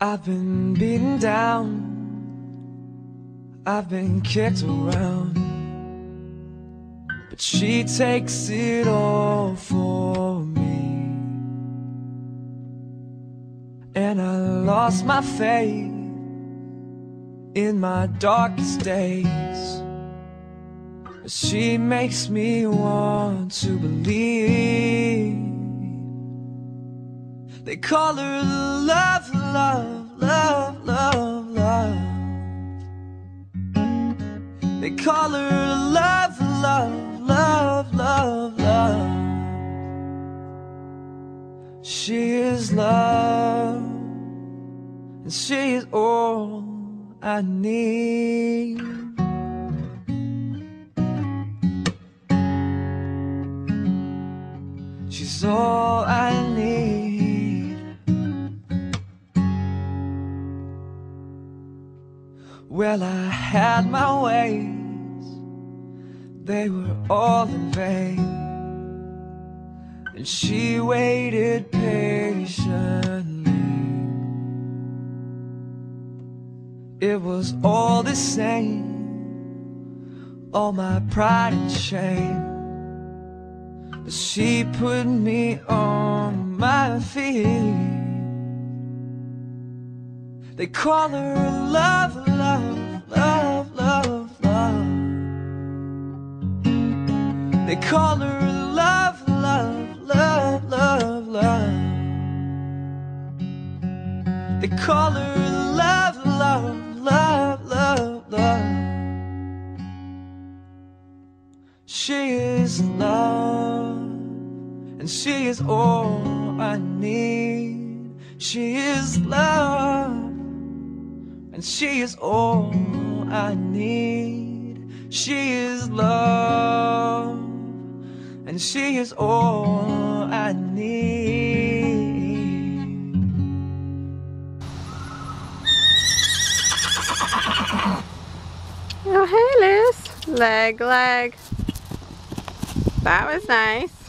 I've been beaten down, I've been kicked around, but she takes it all for me. And I lost my faith in my darkest days, but she makes me want to believe. They call her love, love, love, love, love. They call her love, love, love, love, love. She is love, and she is all I need. She's all I need. Well, I had my ways, they were all in vain, and she waited patiently. It was all the same, all my pride and shame, but she put me on my feet. They call her love, love, love, love, love. They call her love, love, love, love, love. They call her love, love, love, love, love. She is love, and she is all I need. She is love, and she is all I need. She is love, and she is all I need. Oh, hey, Liz. Leg, leg. That was nice.